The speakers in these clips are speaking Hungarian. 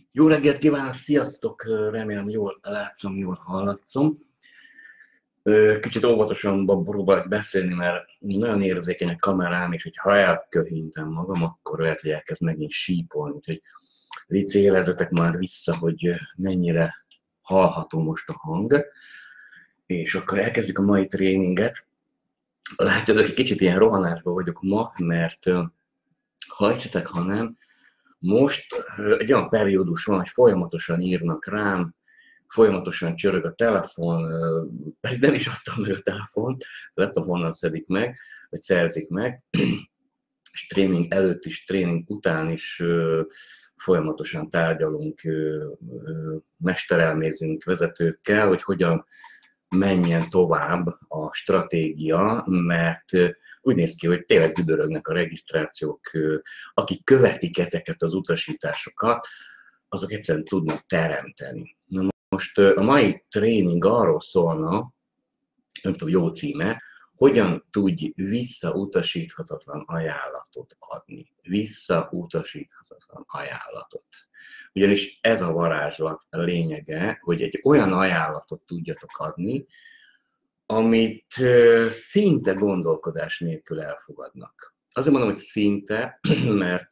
Jó reggelt kívánok, sziasztok! Remélem jól látszom, jól hallatszom. Kicsit óvatosan próbálok beszélni, mert nagyon érzékeny a kamerám, és hogyha elköhintem magam, akkor lehet, hogy elkezd megint sípolni. Úgyhogy légy jelezetek már vissza, hogy mennyire hallható most a hang. És akkor elkezdjük a mai tréninget. Látod, hogy kicsit ilyen rohanásban vagyok ma, mert ha hisztek, ha nem, most egy olyan periódus van, hogy folyamatosan írnak rám, folyamatosan csörög a telefon, pedig nem is adtam meg a telefont, nem tudom honnan szedik meg, vagy szerzik meg, és tréning előtt is, tréning után is folyamatosan tárgyalunk, mesterelmézünk vezetőkkel, hogy hogyan menjen tovább a stratégia, mert úgy néz ki, hogy tényleg dübörögnek a regisztrációk, akik követik ezeket az utasításokat, azok egyszerűen tudnak teremteni. Na most a mai tréning arról szólna, nem tudom, jó címe, hogyan tudj visszautasíthatatlan ajánlatot adni. Visszautasíthatatlan ajánlatot. Ugyanis ez a varázslat a lényege, hogy egy olyan ajánlatot tudjatok adni, amit szinte gondolkodás nélkül elfogadnak. Azért mondom, hogy szinte, mert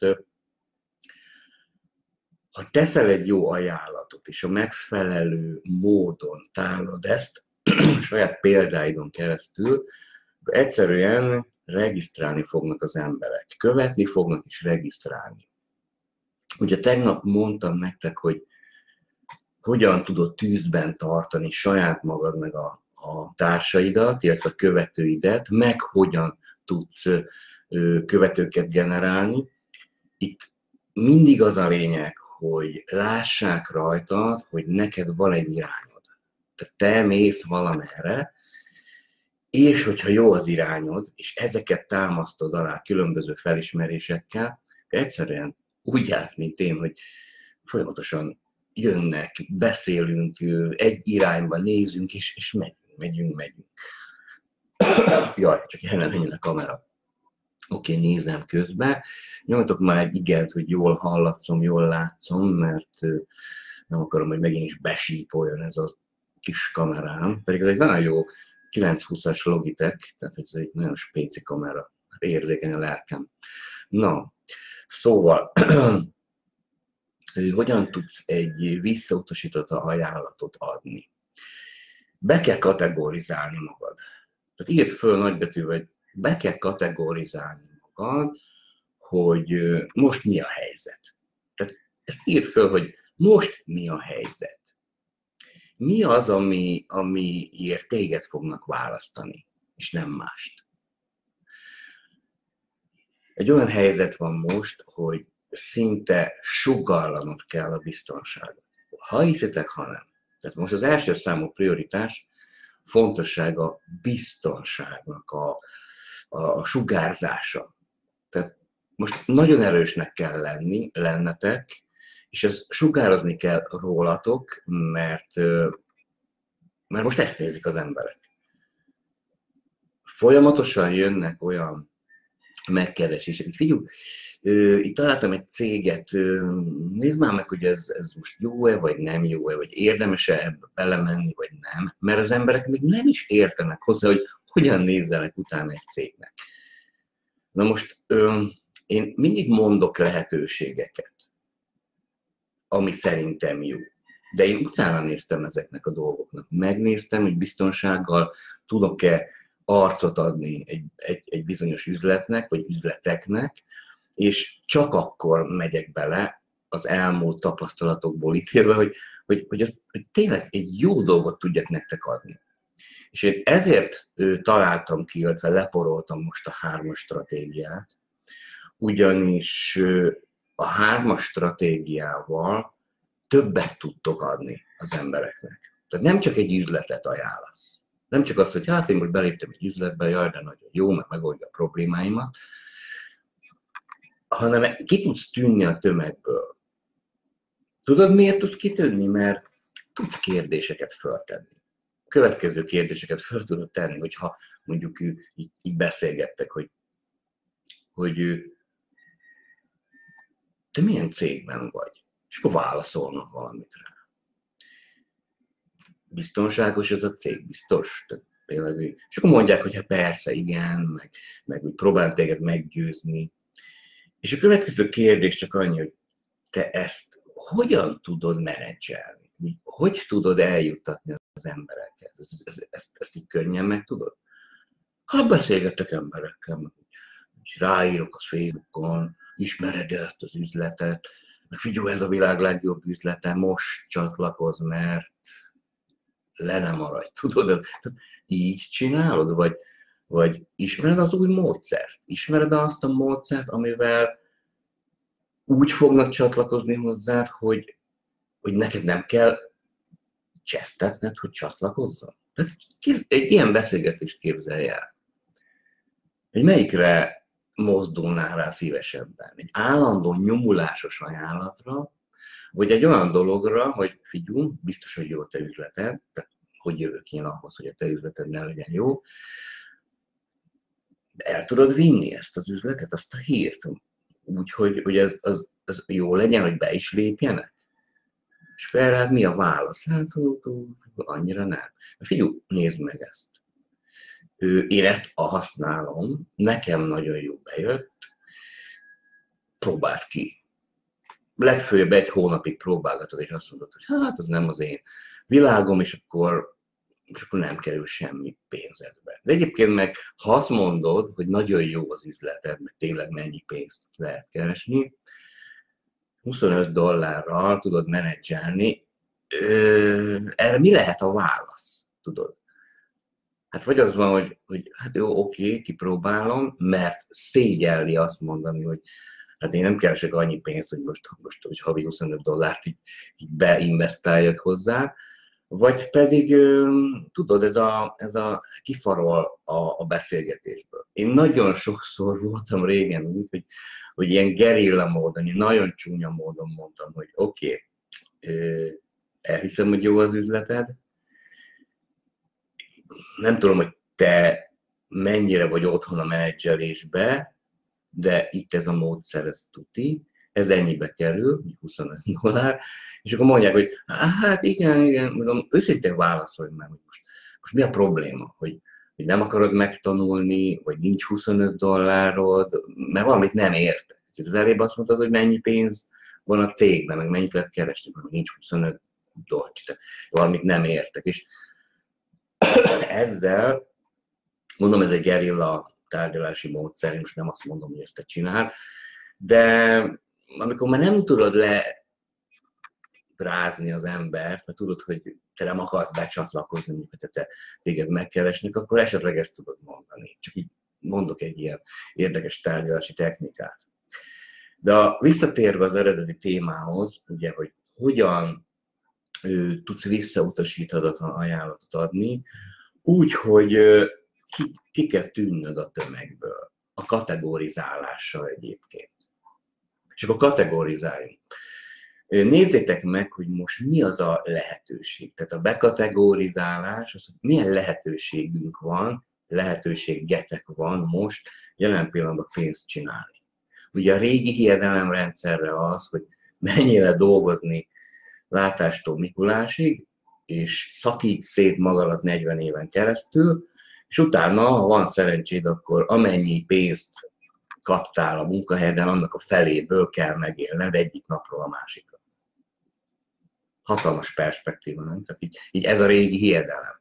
ha teszel egy jó ajánlatot, és a megfelelő módon tárolod ezt, saját példáidon keresztül, akkor egyszerűen regisztrálni fognak az emberek. Követni fognak és regisztrálni. Ugye tegnap mondtam nektek, hogy hogyan tudod tűzben tartani saját magad meg a társaidat, illetve a követőidet, meg hogyan tudsz követőket generálni. Itt mindig az a lényeg, hogy lássák rajtad, hogy neked van egy irányod. Tehát te mész valamerre, és hogyha jó az irányod, és ezeket támasztod alá különböző felismerésekkel, egyszerűen úgy jársz, mint én, hogy folyamatosan jönnek, beszélünk, egy irányba nézünk, és megyünk. Jaj, csak el nem menjen a kamera. Oké, nézem közben. Nyomjatok már egy igent, hogy jól hallatszom, jól látszom, mert nem akarom, hogy megint is besípoljon ez a kis kamerám. Pedig ez egy nagyon jó 920-as Logitech, tehát ez egy nagyon spéci kamera. Érzékeny a lelkem. Na, szóval, hogyan tudsz egy visszautasított ajánlatot adni? Be kell kategorizálni magad. Tehát írd föl nagybetűvel, hogy be kell kategorizálni magad, hogy most mi a helyzet. Tehát ezt írd föl, hogy most mi a helyzet. Mi az, amiért téged fognak választani, és nem mást. Egy olyan helyzet van most, hogy szinte sugallannod kell a biztonságot. Ha hiszitek, ha nem. Tehát most az első számú prioritás, fontossága biztonságnak a sugárzása. Tehát most nagyon erősnek kell lennetek, és ezt sugározni kell rólatok, mert most ezt nézik az emberek. Folyamatosan jönnek olyan megkeresések. Figyelj, itt találtam egy céget, nézd már meg, hogy ez most jó-e, vagy nem jó-e, vagy érdemes-e ebbe belemenni, vagy nem. Mert az emberek még nem is értenek hozzá, hogy hogyan nézzenek utána egy cégnek. Na most én mindig mondok lehetőségeket, ami szerintem jó. De én utána néztem ezeknek a dolgoknak. Megnéztem, hogy biztonsággal tudok-e arcot adni egy bizonyos üzletnek, vagy üzleteknek, és csak akkor megyek bele az elmúlt tapasztalatokból ítélve, hogy tényleg egy jó dolgot tudjak nektek adni. És én ezért találtam ki, illetve leporoltam most a 3-as stratégiát, ugyanis a 3-as stratégiával többet tudtok adni az embereknek. Tehát nem csak egy üzletet ajánlasz. Nem csak azt, hogy hát én most beléptem egy üzletbe, jaj, de nagyon jó, mert megoldja a problémáimat, hanem ki tudsz tűnni a tömegből. Tudod, miért tudsz kitűnni? Mert tudsz kérdéseket föltenni. A következő kérdéseket föl tudod tenni, hogyha mondjuk így beszélgettek, hogy te milyen cégben vagy? És akkor válaszolnak valamit rá. Biztonságos ez a cég? Biztos? Tehát tényleg, és akkor mondják, hogy hát persze, igen, meg úgy próbál téged meggyőzni. És a következő kérdés csak annyi, hogy te ezt hogyan tudod menedzselni? Hogy tudod eljuttatni az emberekhez? Ezt így könnyen meg tudod? Hát beszélgetek emberekkel, és ráírok a Facebookon, ismered ezt az üzletet, meg figyelj, ez a világ legjobb üzlete, most csatlakozz, mert le nem maradj, tudod? Így csinálod? Vagy ismered az új módszert? Ismered azt a módszert, amivel úgy fognak csatlakozni hozzád, hogy neked nem kell csesztetned, hogy csatlakozzon? Egy ilyen beszélgetést képzelj el. Hogy melyikre mozdulnál rá szívesebben? Egy állandó nyomulásos ajánlatra, vagy egy olyan dologra, hogy figyelj, biztos, hogy jó a te üzleted, tehát hogy jövök én ahhoz, hogy a te üzleted ne legyen jó, de el tudod vinni ezt az üzletet, azt a hírt, úgyhogy ez jó legyen, hogy be is lépjenek? És akkor erre mi a válasz? Hát annyira nem. Figyelj, nézd meg ezt. Én ezt használom, nekem nagyon jó bejött, próbáld ki. Legfőjebb egy hónapig próbálgatod, és azt mondod, hogy hát ez nem az én világom, és akkor nem kerül semmi pénzedbe. De egyébként meg, ha azt mondod, hogy nagyon jó az üzleted, meg tényleg mennyi pénzt lehet keresni, $25 tudod menedzselni, erre mi lehet a válasz, tudod? Hát vagy az van, hogy hát jó, oké, kipróbálom, mert szégyelli azt mondani, hogy hát én nem keresek annyi pénzt, hogy most hogy havi $25 így beinvestáljak hozzá, vagy pedig, tudod, ez a kifarol a beszélgetésből. Én nagyon sokszor voltam régen úgy, hogy ilyen gerilla módon, ilyen nagyon csúnya módon mondtam, hogy oké, elhiszem, hogy jó az üzleted, nem tudom, hogy te mennyire vagy otthon a menedzselésbe, de itt ez a módszer, ez tuti, ez ennyibe kerül, $25, és akkor mondják, hogy hát igen, mondom, őszintén válaszolj meg, hogy most mi a probléma, hogy nem akarod megtanulni, vagy nincs $25, mert valamit nem értek. Az elébb azt mondtad, hogy mennyi pénz van a cégben, meg mennyit lehet keresni, hogy nincs $25, tehát valamit nem értek. És ezzel, mondom, ez egy gerilla tárgyalási módszer, én most nem azt mondom, hogy ezt te csináld, de amikor már nem tudod rázni az embert, mert tudod, hogy te nem akarsz becsatlakozni, hogy téged megkeresnek, akkor esetleg ezt tudod mondani. Csak így mondok egy ilyen érdekes tárgyalási technikát. De visszatérve az eredeti témához, ugye, hogy hogyan tudsz visszautasíthatatlan ajánlatot adni, úgy, hogy ki kell tűnnöd a tömegből. A kategorizálással egyébként. És akkor kategorizáljunk. Nézzétek meg, hogy most mi az a lehetőség. Tehát a bekategorizálás, az, hogy milyen lehetőségünk van, lehetőségetek van most jelen pillanatban pénzt csinálni. Ugye a régi hiedelemrendszerre az, hogy mennyire dolgozni látástól Mikulásig, és szakíts szét magadat 40 éven keresztül, és utána, ha van szerencséd, akkor amennyi pénzt kaptál a munkahelyeden, annak a feléből kell megélned egyik napról a másikra. Hatalmas perspektíva, nem? Tehát így ez a régi hiedelem.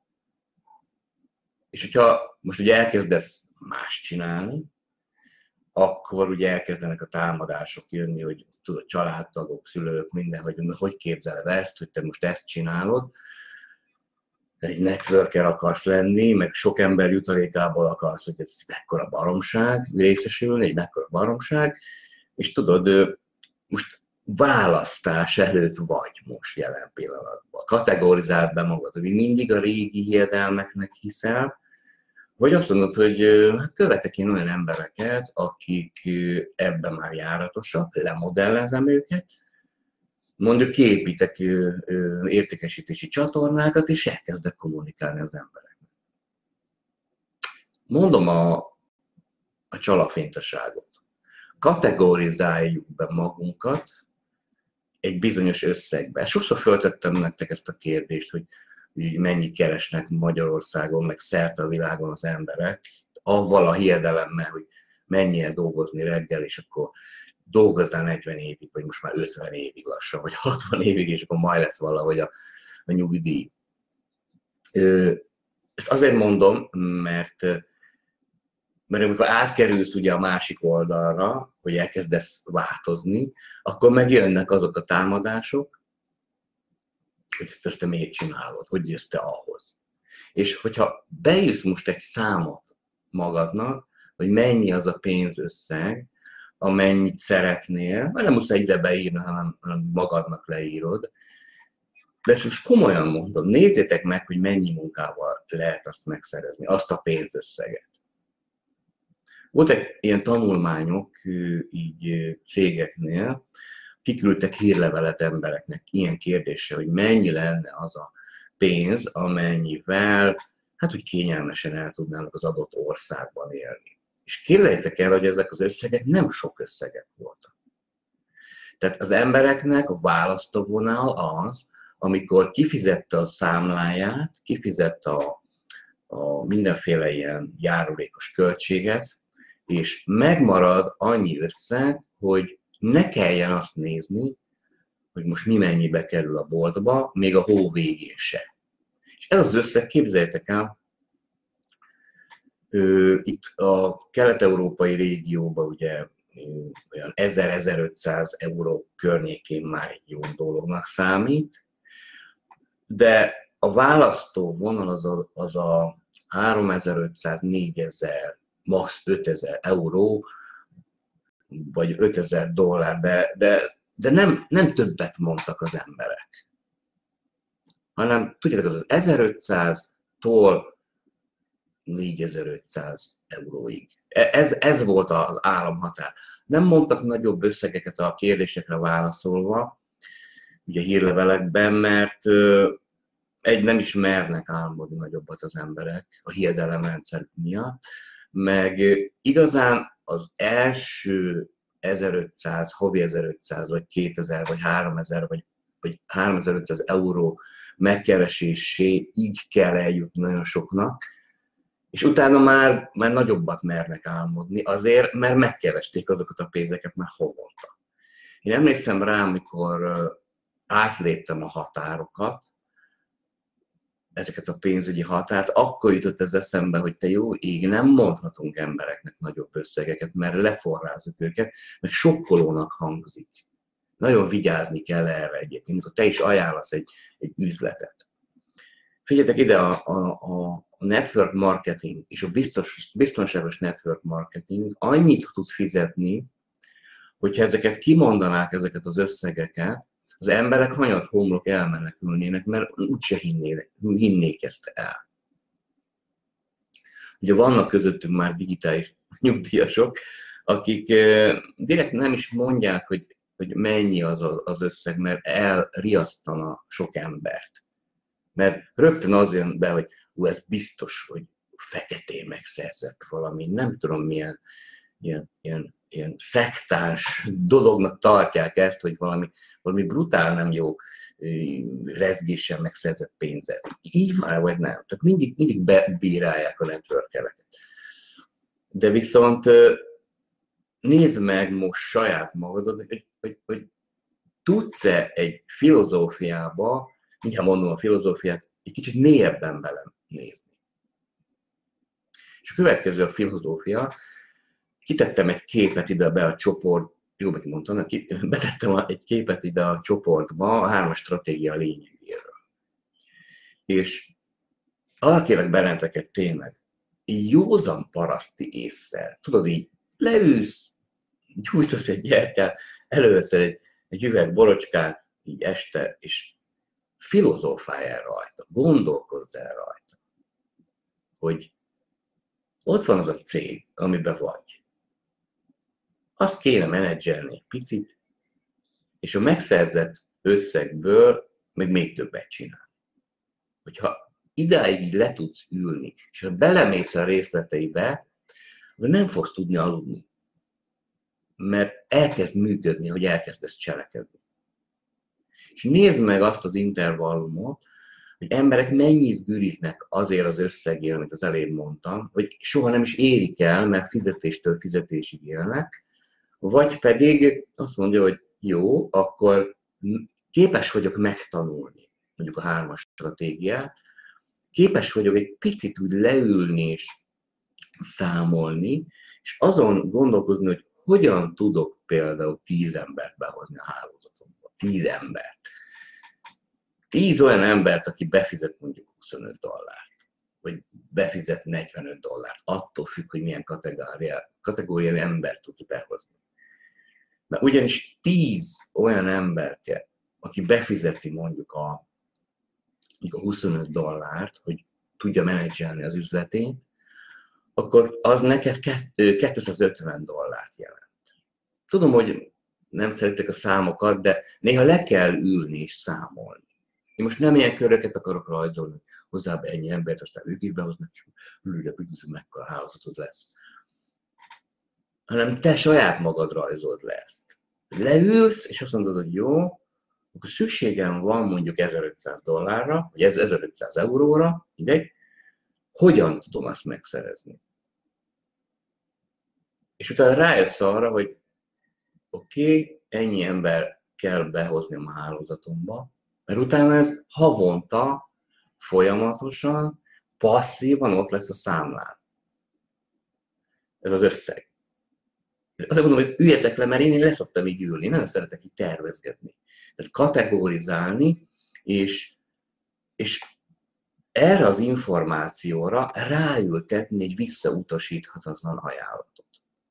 És hogyha most ugye elkezdesz más csinálni, akkor ugye elkezdenek a támadások jönni, hogy tudod, családtagok, szülők, minden, hogy képzeled ezt, hogy te most ezt csinálod, egy networker akarsz lenni, meg sok ember jutalékából akarsz, hogy ez mekkora baromság részesülni, egy mekkora baromság, és tudod, most választás előtt vagy most jelen pillanatban. Kategorizáld be magad, hogy mindig a régi hiedelmeknek hiszel, vagy azt mondod, hogy hát követek én olyan embereket, akik ebben már járatosak, lemodellezem őket, mondjuk kiépítek értékesítési csatornákat, és elkezdek kommunikálni az embereknek. Mondom a csalakfénytaságot. Kategorizáljuk be magunkat egy bizonyos összegbe. Sokszor föltettem nektek ezt a kérdést, hogy mennyit keresnek Magyarországon, meg szerte a világon az emberek, avval a hiedelemmel, hogy mennyire dolgozni reggel, és akkor dolgozzál 40 évig, vagy most már 50 évig lassan, vagy 60 évig, és akkor majd lesz valahogy a nyugdíj. Ezt azért mondom, mert amikor átkerülsz ugye a másik oldalra, hogy elkezdesz változni, akkor megjönnek azok a támadások, hogy ezt te miért csinálod, hogy jössz te ahhoz. És hogyha beírsz most egy számot magadnak, hogy mennyi az a pénzösszeg, amennyit szeretnél, mert nem muszáj ide beírni, hanem magadnak leírod, de ezt most komolyan mondom, nézzétek meg, hogy mennyi munkával lehet azt megszerezni, azt a pénzösszeget. Voltak ilyen tanulmányok így cégeknél, kiküldtek hírlevelet embereknek ilyen kérdéssel, hogy mennyi lenne az a pénz, amennyivel, hát úgy kényelmesen el tudnának az adott országban élni. És képzeljétek el, hogy ezek az összegek nem sok összegek voltak. Tehát az embereknek a választóvonal az, amikor kifizette a számláját, kifizette a mindenféle ilyen járulékos költséget, és megmarad annyi összeg, hogy ne kelljen azt nézni, hogy most mi mennyibe kerül a boltba, még a hó végén se. És ez az összeg, képzeljétek el, itt a kelet-európai régióban ugye olyan 1000-1500 euró környékén már egy jó dolognak számít, de a választó vonal az a 3500-4000, max. 5000 euró, vagy 5000 dollár, de nem többet mondtak az emberek. Hanem tudjátok, az 1500-tól 4500 euróig. Ez volt az államhatár. Nem mondtak nagyobb összegeket a kérdésekre válaszolva, ugye hírlevelekben, mert nem is mernek álmodni nagyobbat az emberek a hiedelemrendszer miatt, meg igazán az első 1500, havi 1500, vagy 2000, vagy 3000, vagy 3500 euró megkereséséig kell eljutni nagyon soknak, és utána már nagyobbat mernek álmodni, azért, mert megkeresték azokat a pénzeket már havonta. Én emlékszem rá, amikor átléptem a határokat, ezeket a pénzügyi határt, akkor jutott ez eszembe, hogy te jó ég, nem mondhatunk embereknek nagyobb összegeket, mert leforrázzuk őket, mert sokkolónak hangzik. Nagyon vigyázni kell erre egyébként, amikor te is ajánlasz egy üzletet. Figyeljetek ide, a network marketing és a biztonságos network marketing annyit tud fizetni, hogyha ezeket kimondanák, ezeket az összegeket, az emberek hanyat homlok elmenekülnének, mert úgyse hinnék ezt el. Ugye vannak közöttünk már digitális nyugdíjasok, akik direkt nem is mondják, hogy mennyi az összeg, mert elriasztana sok embert. Mert rögtön az jön be, hogy ez biztos, hogy feketén megszerzett valami, nem tudom milyen ilyen szektáns dolognak tartják ezt, hogy valami brutál nem jó rezgésen megszerzett pénzet. Így van, vagy nem? Tehát mindig bebírálják a networkereket. De viszont nézd meg most saját magadat, hogy tudsz-e egy filozófiába, mindjárt mondom a filozófiát, egy kicsit mélyebben belenézni. És a következő a filozófia, kitettem egy képet ide be a csoport, jobban mondtam, betettem egy képet ide a csoportba a 3-as stratégia lényegéről. És arra kérlek benneteket tényleg, józan paraszti ésszel, tudod így, leülsz, gyújtasz egy gyertyát, elővesz egy üveg borocskát, így este, és filozófálj el rajta, gondolkozz el rajta, hogy ott van az a cég, amiben vagy. Azt kéne menedzselni egy picit, és a megszerzett összegből meg még többet csinálni. Hogyha idáig így le tudsz ülni, és ha belemész a részleteibe, akkor nem fogsz tudni aludni. Mert elkezd működni, hogy elkezdesz cselekedni. És nézd meg azt az intervallumot, hogy emberek mennyit güriznek azért az összegért, amit az előbb mondtam, hogy soha nem is érik el, mert fizetéstől fizetésig élnek, vagy pedig azt mondja, hogy jó, akkor képes vagyok megtanulni, mondjuk a 3-as stratégiát, képes vagyok egy picit úgy leülni és számolni, és azon gondolkozni, hogy hogyan tudok például 10 embert behozni a hálózatomba. 10 embert. 10 olyan embert, aki befizet mondjuk $25, vagy befizet $45, attól függ, hogy milyen kategóriai embert tudsz behozni. Mert ugyanis 10 olyan embert, aki befizeti mondjuk a $25, hogy tudja menedzselni az üzletét, akkor az neked $250 jelent. Tudom, hogy nem szeretek a számokat, de néha le kell ülni és számolni. Én most nem ilyen köröket akarok rajzolni, hozzá be ennyi embert, aztán ők is behoznak, és ülök, mekkora hálózatod lesz. Hanem te saját magad rajzold le ezt. Leülsz, és azt mondod, hogy jó, akkor szükségem van mondjuk $1500, vagy €1500, mindegy, hogyan tudom azt megszerezni? És utána rájössz arra, hogy oké, ennyi ember kell behozni a hálózatomba, mert utána ez havonta, folyamatosan, passzívan ott lesz a számlán. Ez az összeg. Azért mondom, hogy üljetek le, mert én leszoktam így ülni, nem szeretek így tervezgetni. Tehát kategorizálni, és erre az információra ráültetni egy visszautasíthatatlan ajánlatot.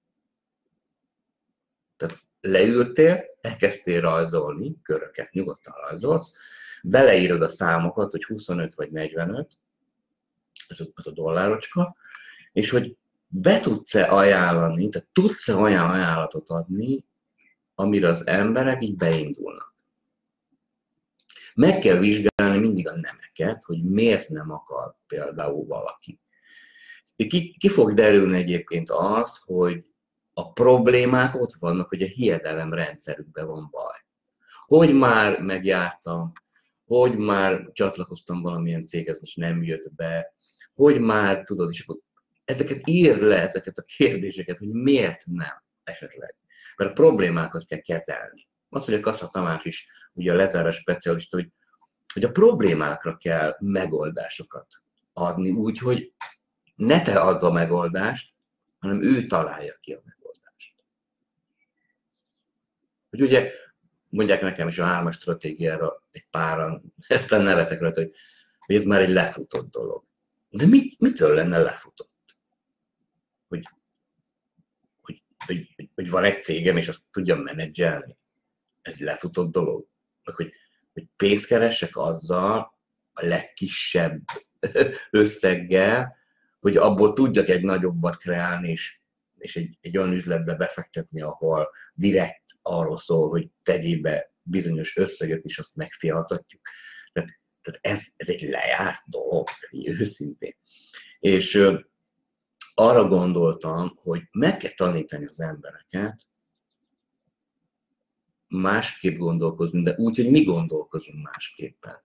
Tehát leültél, elkezdtél rajzolni, köröket nyugodtan rajzolsz, beleírod a számokat, hogy 25 vagy 45, az a dollárocska, és hogy be tudsz-e ajánlani, tehát tudsz-e olyan ajánlatot adni, amire az emberek így beindulnak. Meg kell vizsgálni mindig a nemeket, hogy miért nem akar például valaki. Ki fog derülni egyébként az, hogy a problémák ott vannak, hogy a hiedelemrendszerükben van baj. Hogy már megjártam, hogy már csatlakoztam valamilyen céghez, és nem jött be, hogy már tudod, és akkor ezeket írd le, ezeket a kérdéseket, hogy miért nem esetleg. Mert a problémákat kell kezelni. Az, hogy a Kassa Tamás is ugye a lezárás specialista, hogy a problémákra kell megoldásokat adni, úgyhogy ne te add a megoldást, hanem ő találja ki a megoldást. Hogy ugye mondják nekem is a 3-as stratégiára egy páran, ezt nevetek rajta, hogy ez már egy lefutott dolog. De mitől lenne lefutott? Hogy van egy cégem, és azt tudjam menedzselni. Ez lefutott dolog. Hogy pénzt keressek azzal a legkisebb összeggel, hogy abból tudjak egy nagyobbat kreálni, és egy olyan üzletbe befektetni, ahol direkt arról szól, hogy tegyél be bizonyos összeget, és azt megfialtatjuk. Tehát ez egy lejárt dolog, őszintén. És arra gondoltam, hogy meg kell tanítani az embereket másképp gondolkozni, de úgy, hogy mi gondolkozunk másképpen.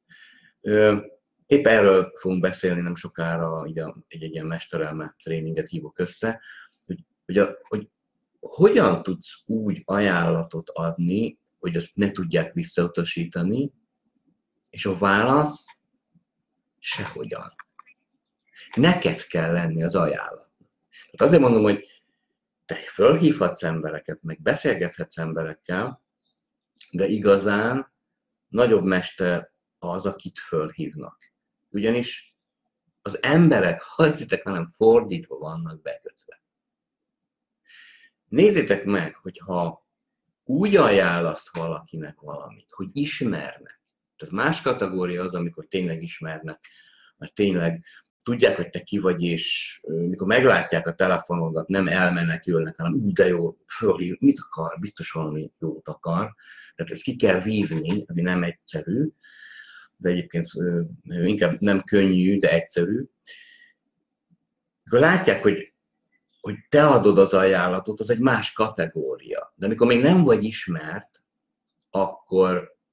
Épp erről fogunk beszélni nem sokára, egy ilyen mesterelme tréninget hívok össze, hogy hogyan tudsz úgy ajánlatot adni, hogy azt ne tudják visszautasítani, és a válasz sehogyan. Neked kell lenni az ajánlatnak. Tehát azért mondom, hogy te fölhívhatsz embereket, meg beszélgethetsz emberekkel, de igazán nagyobb mester az, akit fölhívnak. Ugyanis az emberek, ha hiszitek velem, fordítva vannak bekötve. Nézzétek meg, hogyha úgy ajánlasz valakinek valamit, hogy ismernek. Tehát más kategória az, amikor tényleg ismernek, mert tényleg tudják, hogy te ki vagy, és mikor meglátják a telefonodat, nem elmenekülnek, hanem de jó, fölhív, mit akar, biztos valami jót akar. Tehát ezt ki kell vívni, ami nem egyszerű, de egyébként inkább nem könnyű, de egyszerű. Mikor látják, hogy te adod az ajánlatot, az egy más kategória. De amikor még nem vagy ismert, akkor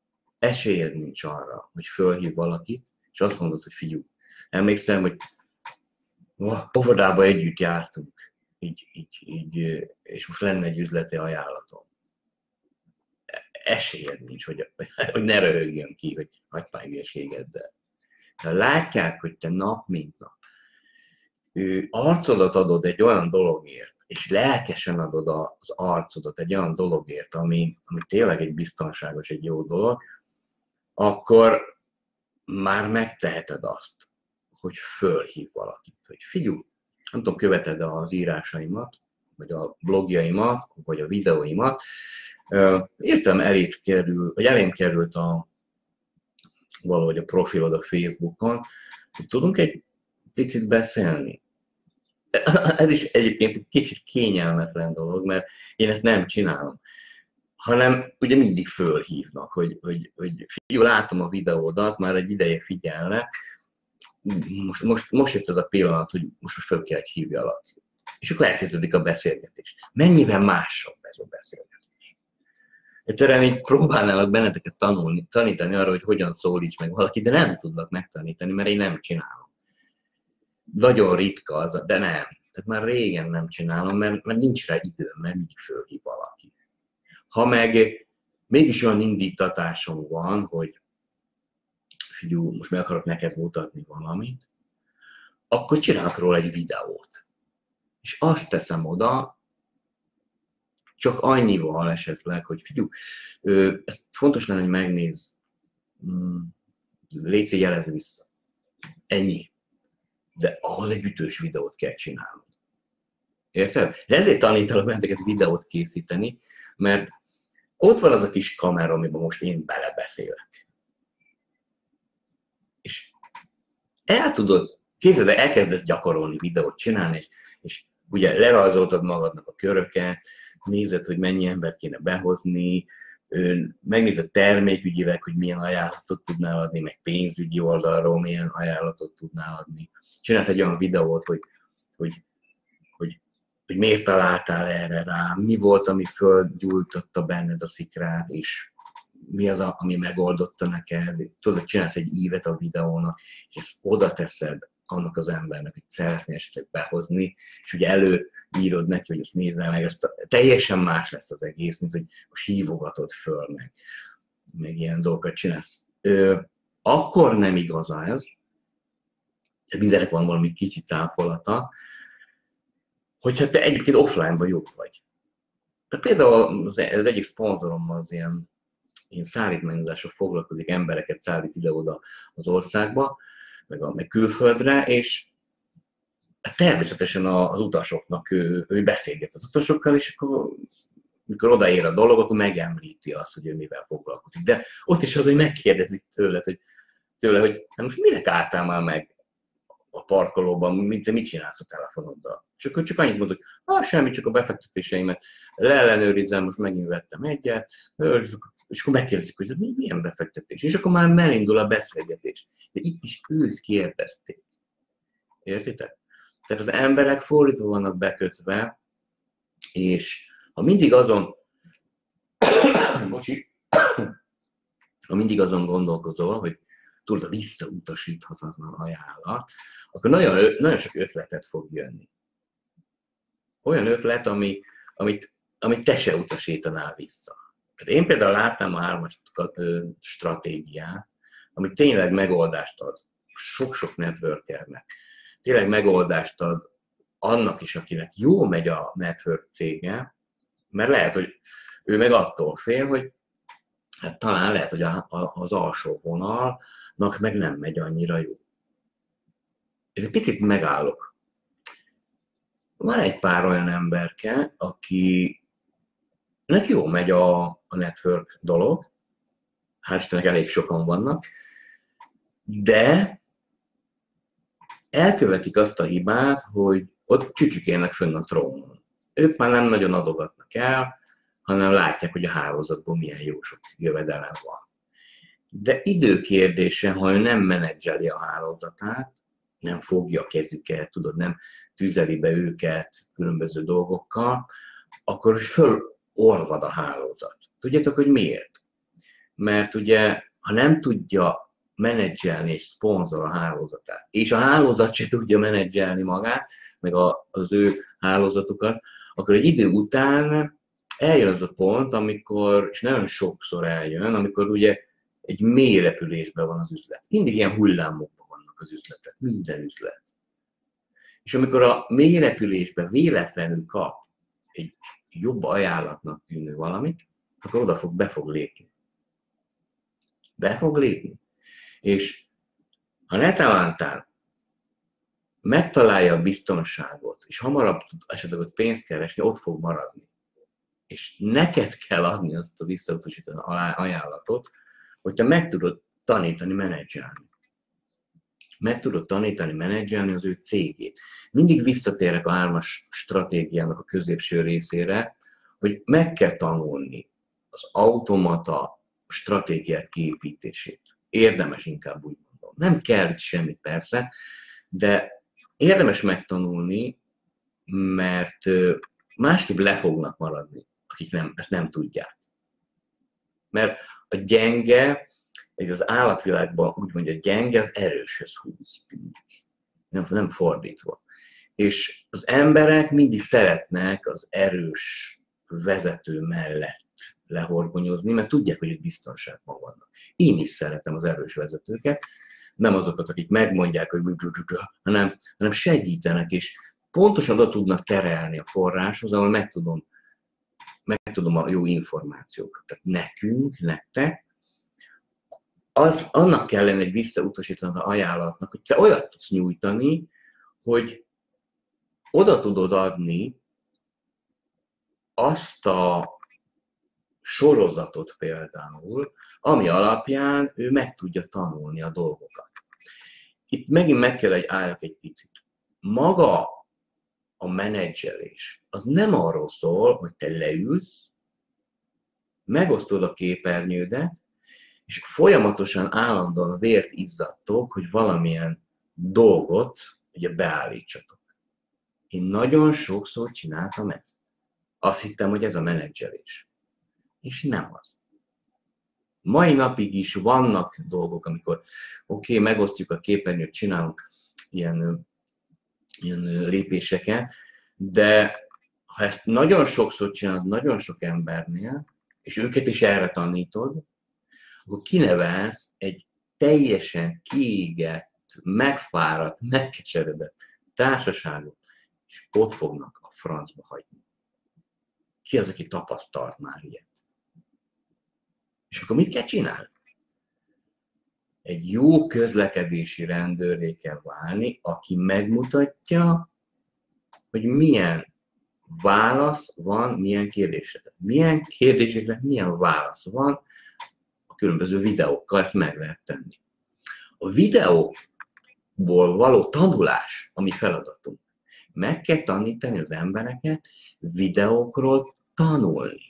esélyed nincs arra, hogy fölhív valakit, és azt mondod, hogy figyelj, emlékszem, hogy óvodába együtt jártunk, és most lenne egy üzleti ajánlatom. Esélyed nincs, hogy ne röhögjön ki, hogy hagyj már hülyeségeddel. Ha látják, hogy te nap mint nap arcodat adod egy olyan dologért, és lelkesen adod az arcodat egy olyan dologért, ami tényleg egy biztonságos, egy jó dolog, akkor már megteheted azt, hogy fölhív valakit, hogy figyelj, nem tudom, követed az írásaimat, vagy a blogjaimat, vagy a videóimat, értem elém került valahogy a profilod a Facebookon, hogy tudunk egy picit beszélni. Ez is egyébként egy kicsit kényelmetlen dolog, mert én ezt nem csinálom. Hanem ugye mindig fölhívnak, hogy fiú, látom a videódat, már egy ideje figyelnek, most jött ez a pillanat, hogy most föl kell, hogy hívjalak. És akkor elkezdődik a beszélgetés. Mennyivel másabb ez a beszélgetés? Egyszerűen így próbálnálak benneteket tanítani arra, hogy hogyan szólíts meg valaki, de nem tudlak megtanítani, mert én nem csinálom. Nagyon ritka az, de nem. Tehát már régen nem csinálom, mert nincs rá időm, mert mindig fölhív valaki. Ha meg mégis olyan indítatásom van, hogy figyelj, most meg akarok neked mutatni valamit, akkor csinálok róla egy videót. És azt teszem oda, csak annyival esetleg, hogy figyelj, ezt fontos lenne, hogy megnézz, légy jelezz vissza. Ennyi. De ahhoz egy ütős videót kell csinálnod. Érted? Ezért tanítalak benneteket videót készíteni, mert ott van az a kis kamera, amiben most én belebeszélek. És képzeld el, elkezdesz gyakorolni, videót csinálni, és ugye lerajzoltad magadnak a köröket, nézed, hogy mennyi embert kéne behozni, megnézed termékügyileg, hogy milyen ajánlatot tudnál adni, meg pénzügyi oldalról milyen ajánlatot tudnál adni. Csinálsz egy olyan videót, hogy miért találtál erre rá, mi volt, ami fölgyújtotta benned a szikrát, és mi az, ami megoldotta neked. Tudod, hogy csinálsz egy ívet a videónak, és ezt oda teszed annak az embernek, hogy szeretnél esetleg behozni, és ugye előírod neki, hogy ezt nézzel meg, teljesen más lesz az egész, mint hogy most hívogatod föl, meg ilyen dolgokat csinálsz. Akkor nem igaz ez, mindenek van valami kicsi cáfolata, hogyha te egyébként offline-ban jobb vagy. De például az egyik szponzorom az ilyen szállítmányozásra foglalkozik, embereket szállít ide-oda az országba, meg külföldre, és természetesen az utasoknak ő beszélget az utasokkal, és akkor mikor odaér a dolog, akkor megemlíti azt, hogy ő mivel foglalkozik. De ott is az, hogy megkérdezik tőle, hogy most minek álltál már meg a parkolóban, mit csinálsz a telefonoddal? Csak annyit mondod, hogy semmi, csak a befektetéseimet leellenőrizem, most megint vettem egyet, és akkor megkérdezik, hogy milyen befektetés. És akkor már elindul a beszélgetés. De itt is őt kérdezték. Értitek? Tehát az emberek fordítva vannak bekötve, és ha mindig azon gondolkozol, hogy tudod, a visszautasíthatatlan ajánlat, akkor nagyon, nagyon sok ötletet fog jönni. Olyan ötlet, amit te se utasítanál vissza. Tehát én például láttam a 3-as stratégiát, ami tényleg megoldást ad sok-sok networkernek. Tényleg megoldást ad annak is, akinek jó megy a network cége, mert lehet, hogy ő meg attól fél, hogy hát talán lehet, hogy az alsó vonalnak meg nem megy annyira jó. És egy picit megállok. Van egy pár olyan emberke, akinek jó megy a network dolog, hál' Istennek elég sokan vannak, de elkövetik azt a hibát, hogy ott csücsükének fönn a trónon. Ők már nem nagyon adogatnak el, hanem látják, hogy a hálózatból milyen jó sok jövedelem van. De időkérdése, ha ő nem menedzseli a hálózatát, nem fogja a kezüket, tudod, nem tüzeli be őket különböző dolgokkal, akkor fölolvad a hálózat. Tudjátok, hogy miért? Mert ugye ha nem tudja menedzselni és szponzor a hálózatát, és a hálózat se tudja menedzselni magát, meg az ő hálózatukat, akkor egy idő után eljön az a pont, amikor, és nagyon sokszor eljön, amikor ugye egy mély repülésben van az üzlet. Mindig ilyen hullámokban vannak az üzletek, minden üzlet. És amikor a mély repülésben véletlenül kap egy jobb ajánlatnak tűnő valamit, akkor be fog lépni. Be fog lépni. És ha netalántán megtalálja a biztonságot, és hamarabb tud esetleg ott pénzt keresni, ott fog maradni. És neked kell adni azt a visszautasítani ajánlatot, hogy te meg tudod tanítani, menedzselni. Meg tudod tanítani, menedzselni az ő cégét. Mindig visszatérek a 3-as stratégiának a középső részére, hogy meg kell tanulni az automata stratégiák kiépítését. Érdemes, inkább úgy mondom. Nem kell itt semmit persze, de érdemes megtanulni, mert másképp le fognak maradni, akik ezt nem tudják. Mert a gyenge, az állatvilágban úgy mondja, gyenge az erőshöz húz. Nem fordítva. És az emberek mindig szeretnek az erős vezető mellett lehorgonyozni, mert tudják, hogy itt biztonságban vannak. Én is szeretem az erős vezetőket, nem azokat, akik megmondják, hogy hanem segítenek, és pontosan oda tudnak terelni a forráshoz, ahol megtudom a jó információkat. Tehát nekünk, nektek, annak kell lenni egy visszautasítani az ajánlatnak, hogy te olyat tudsz nyújtani, hogy oda tudod adni azt a sorozatot például, ami alapján ő meg tudja tanulni a dolgokat. Itt megint meg kell álljak egy picit. Maga a menedzselés, az nem arról szól, hogy te leülsz, megosztod a képernyődet, és folyamatosan állandóan vért izzadtok, hogy valamilyen dolgot ugye beállítsatok. Én nagyon sokszor csináltam ezt. Azt hittem, hogy ez a menedzselés. És nem az. Mai napig is vannak dolgok, amikor megosztjuk a képernyőt, csinálunk ilyen lépéseket, de ha ezt nagyon sokszor csinálod, nagyon sok embernél, és őket is erre tanítod, akkor kinevelsz egy teljesen kiégett, megfáradt, megkeseredett társaságot, és ott fognak a francba hagyni. Ki az, aki tapasztalt már ilyet? És akkor mit kell csinálni? Egy jó közlekedési rendőrré kell válni, aki megmutatja, hogy milyen válasz van, milyen kérdésre. Milyen kérdésekre milyen válasz van, a különböző videókkal ezt meg lehet tenni. A videóból való tanulás, a mi feladatunk. Meg kell tanítani az embereket videókról tanulni.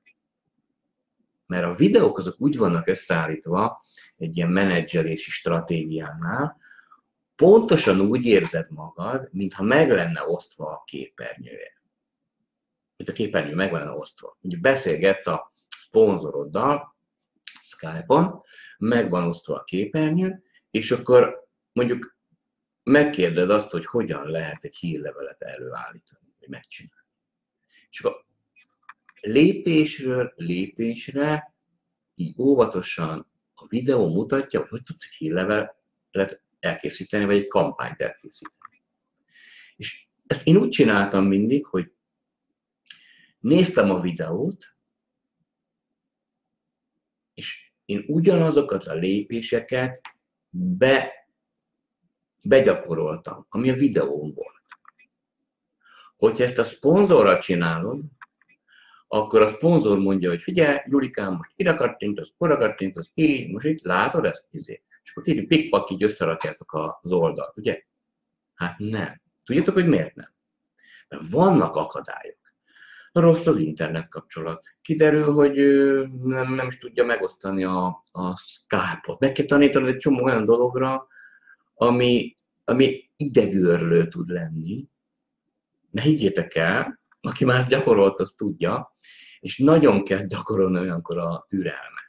Mert a videók azok úgy vannak összeállítva egy ilyen menedzselési stratégiánál, pontosan úgy érzed magad, mintha meg lenne osztva a képernyője. Mint a képernyő meg lenne osztva. Ugye beszélgetsz a szponzoroddal Skype-on, meg van osztva a képernyő, és akkor mondjuk megkérded azt, hogy hogyan lehet egy hírlevelet előállítani, vagy megcsinálni. És akkor lépésről lépésre, így óvatosan a videó mutatja, hogy tudsz egy hírlevelet elkészíteni, vagy egy kampányt elkészíteni. És ezt én úgy csináltam mindig, hogy néztem a videót, és én ugyanazokat a lépéseket begyakoroltam, ami a videón volt. Hogyha ezt a szponzorral csinálod, akkor a szponzor mondja, hogy figyelj, Julikám, most ide kattintasz, oda kattintasz, így, most itt látod ezt? És akkor így pikpak így összerakjátok az oldalt, ugye? Hát nem. Tudjátok, hogy miért nem? Mert vannak akadályok. Rossz az internet kapcsolat. Kiderül, hogy nem is tudja megosztani a Skype-ot. Meg kell tanítanod egy csomó olyan dologra, ami idegőrlő tud lenni. De higgyétek el, aki már ezt gyakorolt, azt tudja, és nagyon kell gyakorolni olyankor a türelmet.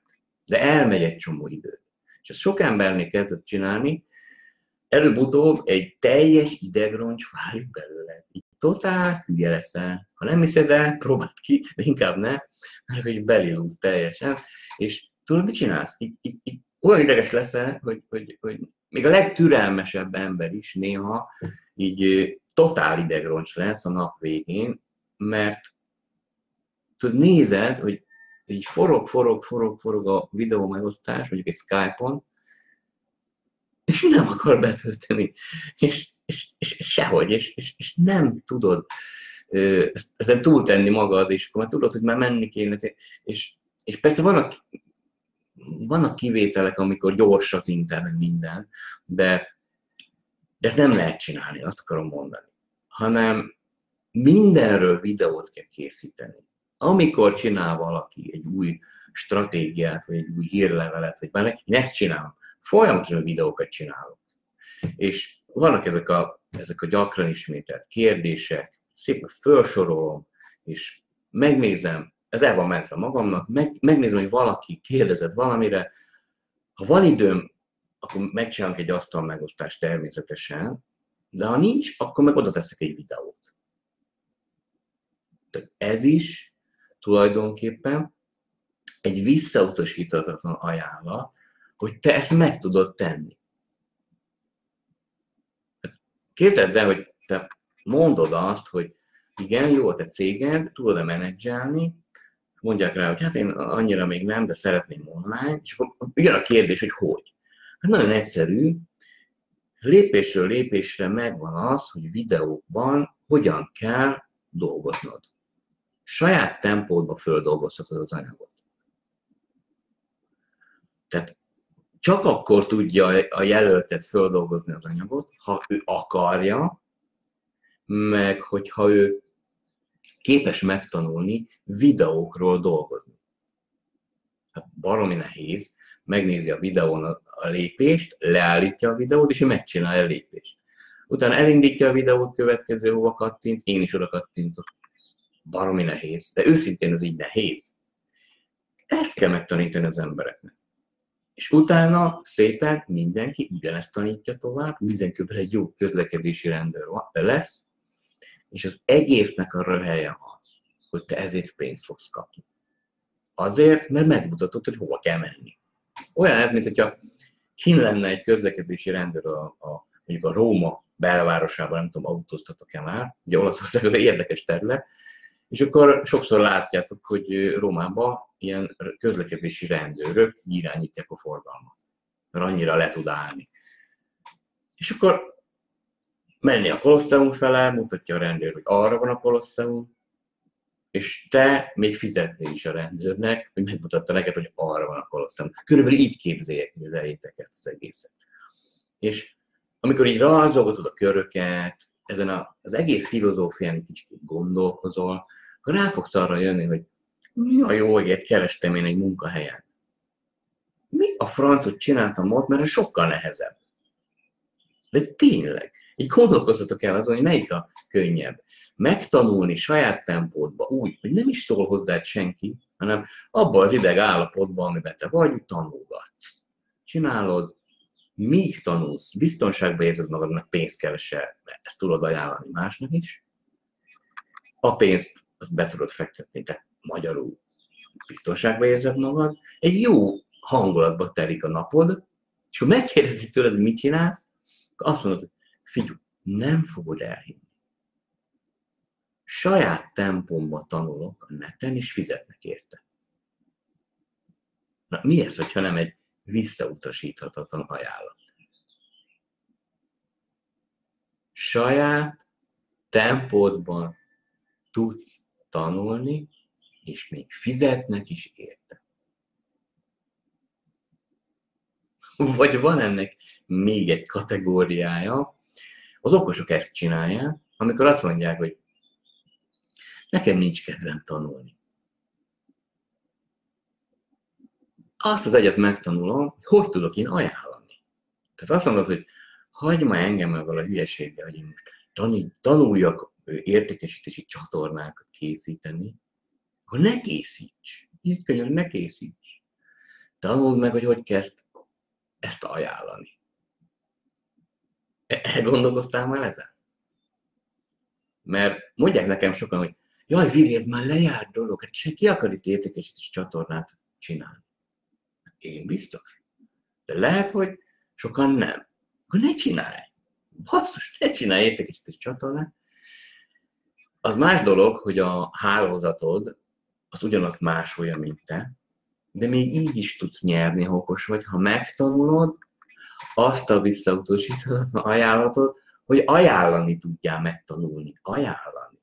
De elmegy egy csomó időt. És ezt sok embernél kezdett csinálni, előbb-utóbb egy teljes idegroncs válik belőle. Így totál hülye leszel. Ha nem hiszed el, próbáld ki, de inkább ne, mert hogy belilúz teljesen. És tudod, mit csinálsz? Így olyan ideges leszel, hogy még a legtürelmesebb ember is néha így totál idegroncs lesz a nap végén, mert tudod, nézed, hogy így forog a videó megosztás, mondjuk egy Skype-on, és nem akar betölteni, és sehogy, és nem tudod ezen túltenni magad, és akkor már tudod, hogy már menni kéne, és persze vannak kivételek, amikor gyors az internet minden, de ezt nem lehet csinálni, azt akarom mondani, hanem mindenről videót kell készíteni. Amikor csinál valaki egy új stratégiát, vagy egy új hírlevelet, vagy bármi, én ezt csinálom. Folyamatosan videókat csinálok. És vannak ezek a gyakran ismételt kérdések, szépen felsorolom, és megnézem, ez el van mentve magamnak, megnézem, hogy valaki kérdezett valamire. Ha van időm, akkor megcsinálok egy asztal megosztást természetesen, de ha nincs, akkor meg oda teszek egy videót. Tehát ez is tulajdonképpen egy visszautasíthatatlan ajánlat, hogy te ezt meg tudod tenni. Képzeld el, hogy te mondod azt, hogy igen, jó a te céged, tudod-e menedzselni, mondják rá, hogy hát én annyira még nem, de szeretném online, és akkor jön a kérdés, hogy hogy. Hát nagyon egyszerű, lépésről lépésre megvan az, hogy videókban hogyan kell dolgoznod. Saját tempódba földolgozhatod az anyagot. Tehát csak akkor tudja a jelöltet földolgozni az anyagot, ha ő akarja, meg hogyha ő képes megtanulni videókról dolgozni. Hát baromi nehéz, megnézi a videón a lépést, leállítja a videót, és ő megcsinálja a lépést. Utána elindítja a videót, következő hova kattint, én is oda kattintok. Baromi nehéz, de őszintén ez így nehéz. Ezt kell megtanítani az embereknek. És utána szépen mindenki ugyanezt tanítja tovább, mindenkiben egy jó közlekedési rendőr lesz, és az egésznek a röhelye az, hogy te ezért pénzt fogsz kapni. Azért, mert megmutatod, hogy hova kell menni. Olyan ez, mint hogyha kint lenne egy közlekedési rendőr mondjuk a Róma belvárosában, nem tudom, autóztatok-e már, ugye Olaszország az egy érdekes terület, és akkor sokszor látjátok, hogy Rómában ilyen közlekedési rendőrök irányítják a forgalmat, mert annyira le tud állni. És akkor menni a Kolosseum fele, mutatja a rendőr, hogy arra van a Kolosseum, és te még fizetnél is a rendőrnek, hogy megmutatta neked, hogy arra van a Kolosseum. Körülbelül így képzeljétek ezt az egészet. És amikor így rajzolgatod a köröket, ezen az egész filozófián kicsit gondolkozol, akkor rá fogsz arra jönni, hogy mi a jó égért kerestem én egy munkahelyen. Mi a francot csináltam ott, mert ez sokkal nehezebb. De tényleg, így gondolkozzatok el azon, hogy melyik a könnyebb. Megtanulni saját tempódba úgy, hogy nem is szól hozzád senki, hanem abban az ideg állapotban, amiben te vagy, tanulgatsz. Csinálod, míg tanulsz, biztonságban érzed magadnak, pénzt keresel, mert ezt tudod ajánlani másnak is. A pénzt azt be tudod fektetni, te magyarul biztonságban érzed magad. Egy jó hangulatba telik a napod, és ha megkérdezik tőled, hogy mit csinálsz, akkor azt mondod, hogy figyelj, nem fogod elhinni. Saját tempomba tanulok a neten, és fizetnek érte. Na, mi ez, hogyha nem egy visszautasíthatatlan ajánlat? Saját tempódban tudsz tanulni, és még fizetnek is érte. Vagy van ennek még egy kategóriája, az okosok ezt csinálják, amikor azt mondják, hogy nekem nincs kedvem tanulni. Azt az egyet megtanulom, hogy tudok én ajánlani. Tehát azt mondod, hogy hagyd már engem ezzel a hülyeséggel, hogy én most tanuljak értékesítési csatornákat készíteni, akkor ne készíts. Így könyörű, ne készíts. Tanuld meg, hogy kezd ezt ajánlani. Elgondolkoztál már ezen? Mert mondják nekem sokan, hogy jaj, Vili, ez már lejárt dolog, hát ki akar itt értékesítési csatornát csinálni? Én biztos. De lehet, hogy sokan nem. Akkor ne csinálj. Basszus, ne csinálj értékesítési csatornát. Az más dolog, hogy a hálózatod az ugyanazt másolja, mint te, de még így is tudsz nyerni, ha okos vagy, ha megtanulod azt a visszautasítatlan ajánlatot, hogy ajánlani tudjál megtanulni. Ajánlani.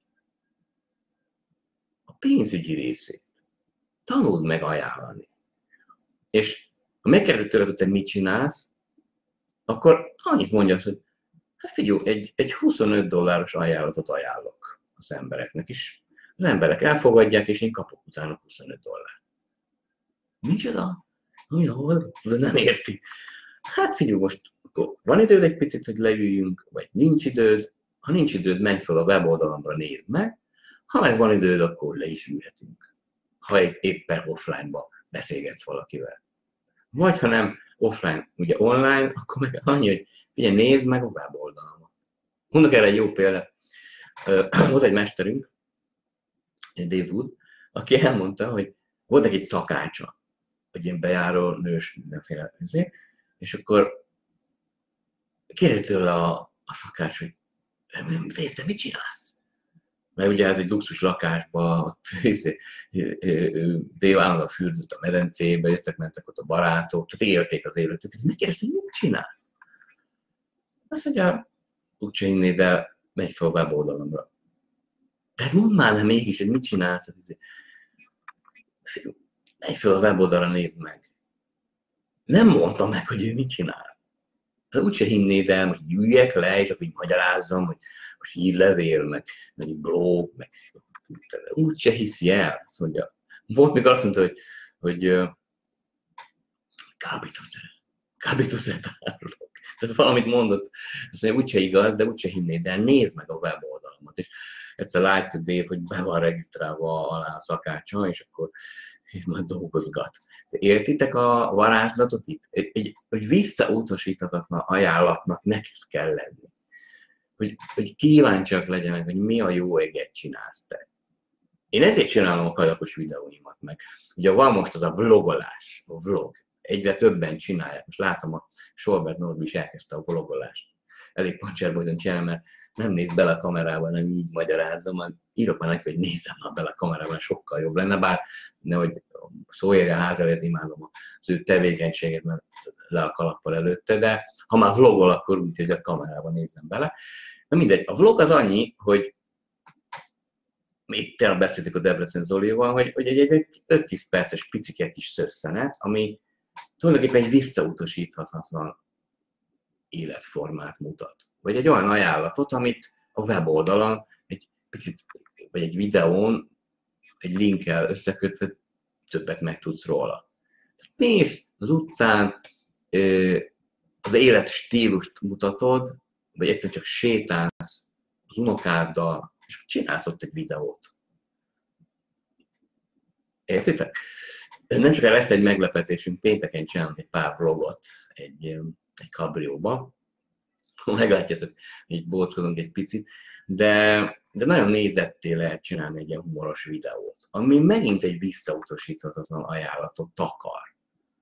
A pénzügyi részét. Tanuld meg ajánlani. És ha megkérdezed tőled, hogy te mit csinálsz, akkor annyit mondjasz, hogy hát figyelj, egy $25 ajánlatot ajánlok az embereknek is. Az emberek elfogadják, és én kapok utána $25. Micsoda? Hol? De nem érti. Hát figyelj, most akkor van időd egy picit, hogy leüljünk, vagy nincs időd. Ha nincs időd, menj fel a weboldalamra, nézd meg. Ha meg van időd, akkor le is ülhetünk. Ha éppen offline-ba beszélgetsz valakivel. Vagy ha nem offline, ugye online, akkor meg annyi, hogy figyelj, nézd meg a weboldalamat. Mondok erre egy jó példát. Volt egy mesterünk, Dave Wood, aki elmondta, hogy volt egy szakácsa, hogy ilyen bejáró nős mindenféle izé, és akkor kérdezte tőle a szakács, hogy te mit csinálsz? Mert ugye ez egy luxus lakásban, Dave állandóan fürdött a medencébe, jöttek-mentek ott a barátok, tehát élték az életüket. Megkérdezte, hogy mit csinálsz? Azt mondja, úgyse hinnéd, de megy fel a weboldalamra. Tehát mondd már le mégis, hogy mit csinálsz. Megy fel a weboldalra, nézd meg. Nem mondta meg, hogy ő mit csinál. Hát úgyse hinnéd el, most üljek le, és akkor így magyarázzam, hogy hírlevél, meg egy blog, meg úgyse hiszi el. Azt mondja. Volt még azt mondta, hogy kábítószert árulok. Tehát valamit mondott, azt mondja, úgyse igaz, de úgyse hinnéd el, nézd meg a weboldalamat. És egyszer látja Dave, hogy be van regisztrálva alá a szakácsa, és akkor majd dolgozgat. De értitek a varázslatot itt? Egy visszautasíthatatlan ajánlatnak nekik kell lenni. Hogy kíváncsiak legyenek, hogy mi a jó eget csinálsz te. Én ezért csinálom a kajakos videóimat meg. Ugye van most az a vlogolás, a vlog. Egyre többen csinálják. Most látom, a Solbert Norbi is elkezdte a vlogolást. Elég pancserbolyton csinál, mert nem néz bele a kamerába, nem így magyarázza, majd írok már neki, hogy nézzem már bele a kamerában, sokkal jobb lenne, bár nehogy szó érje a ház előtt, imádom az ő tevékenységet, mert le a kalappal előtte, de ha már vlogol, akkor úgy, hogy a kamerában nézzem bele. Na mindegy, a vlog az annyi, hogy itt tényleg beszéltük a Debrecen Zolival, hogy egy 5-10 perces picike kis szösszenet, ami tulajdonképpen egy visszautasíthatatlan életformát mutat. Vagy egy olyan ajánlatot, amit a weboldalon egy picit, vagy egy videón, egy linkkel összekötve többet megtudsz róla. Mész az utcán, az élet stílust mutatod, vagy egyszerűen csak sétálsz az unokáddal, és csinálsz ott egy videót. Értitek? Nem sokára lesz egy meglepetésünk, pénteken csinálunk egy pár vlogot egy kabrióba. Meglátjátok, hogy bóckodunk egy picit, de nagyon nézetté lehet csinálni egy ilyen humoros videót, ami megint egy visszautasíthatatlan ajánlatot takar.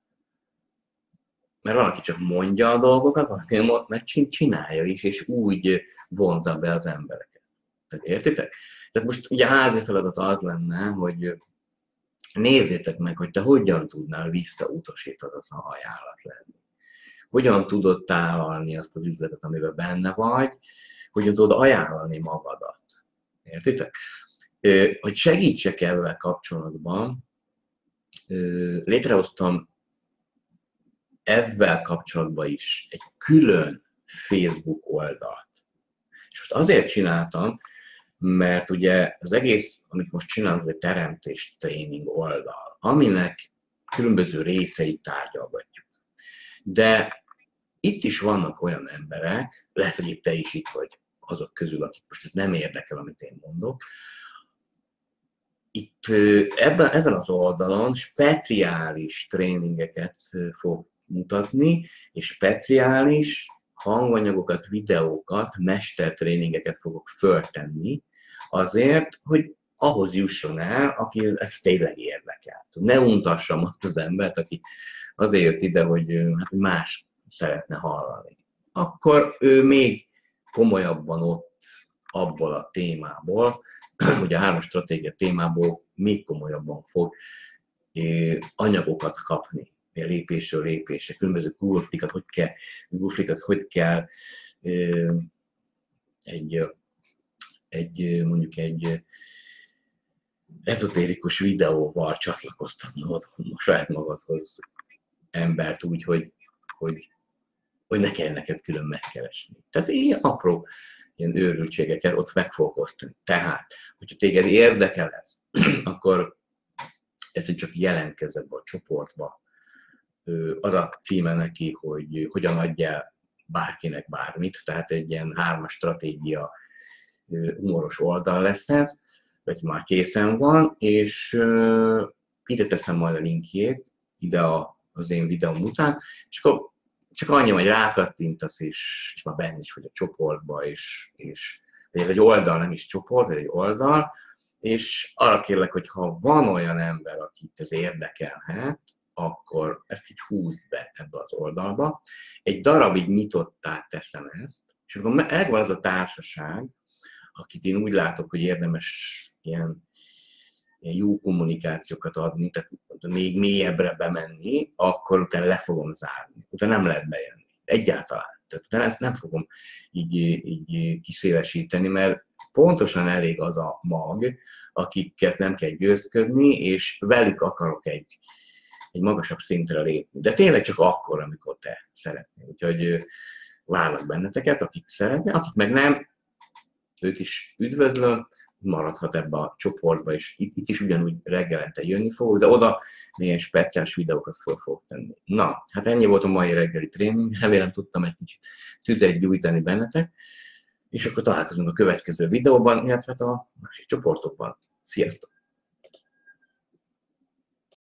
Mert valaki csak mondja a dolgokat, valaki meg csinálja is, és úgy vonzza be az embereket. Tehát értitek? Tehát most ugye a házi feladat az lenne, hogy nézzétek meg, hogy te hogyan tudnál visszautasíthatatlan ajánlat lenni. Hogyan tudod tálalni azt az üzletet, amiben benne vagy, hogyan tudod ajánlani magadat. Értitek? Hogy segítsek ebben kapcsolatban, létrehoztam ebben kapcsolatban is egy külön Facebook oldalt. És most azért csináltam, mert ugye az egész, amit most csinálunk, az egy teremtés tréning oldal, aminek különböző részeit tárgyalgatjuk. De itt is vannak olyan emberek, lehet, hogy itt te is itt vagy azok közül, akik most ez nem érdekel, amit én mondok, itt ezen az oldalon speciális tréningeket fog mutatni, és speciális hanganyagokat, videókat, mestertréningeket fogok föltenni, azért, hogy ahhoz jusson el, aki ezt tényleg érdekel. Ne untassam azt az embert, aki azért jött ide, hogy hát más szeretne hallani. Akkor ő még komolyabban ott abból a témából, hogy a 3-as stratégia témából még komolyabban fog anyagokat kapni, lépésről lépésre, különböző gurflikat, hogy kell mondjuk egy ezotérikus videóval csatlakoztatnod a saját magadhoz embert úgy, hogy ne kell neked külön megkeresni. Tehát ilyen apró ilyen őrültségeket ott meg fogok osztani. Tehát, hogyha téged érdekel ez, akkor ezt csak jelentkezz ebbe a csoportba. Az a címe neki, hogy hogyan adjál bárkinek bármit, tehát egy ilyen 3-as stratégia humoros oldal lesz ez, vagy már készen van, és ide teszem majd a linkjét, ide az én videóm után, és akkor csak annyi, hogy rákattintasz, és már benne is vagy a csoportba, és ez egy oldal, nem is csoport, ez egy oldal, és arra kérlek, hogy ha van olyan ember, akit ez érdekelhet, akkor ezt így húzd be ebbe az oldalba. Egy darabig nyitottá teszem ezt, és akkor megvan az a társaság, akit én úgy látok, hogy érdemes ilyen jó kommunikációkat adni, tehát még mélyebbre bemenni, akkor utána le fogom zárni. Utána nem lehet bejönni. Egyáltalán. Tehát utána ezt nem fogom így kiszélesíteni, mert pontosan elég az a mag, akiket nem kell győzködni, és velük akarok egy magasabb szintre lépni. De tényleg csak akkor, amikor te szeretnél. Úgyhogy várlak benneteket, akik szeretnél, akik meg nem, őt is üdvözlöm, maradhat ebbe a csoportba, és itt is ugyanúgy reggelente jönni fogok, de oda milyen speciális videókat fel fogok tenni. Na, hát ennyi volt a mai reggeli tréning, remélem tudtam egy kicsit tüzet gyújtani bennetek, és akkor találkozunk a következő videóban, illetve a másik csoportokban. Sziasztok!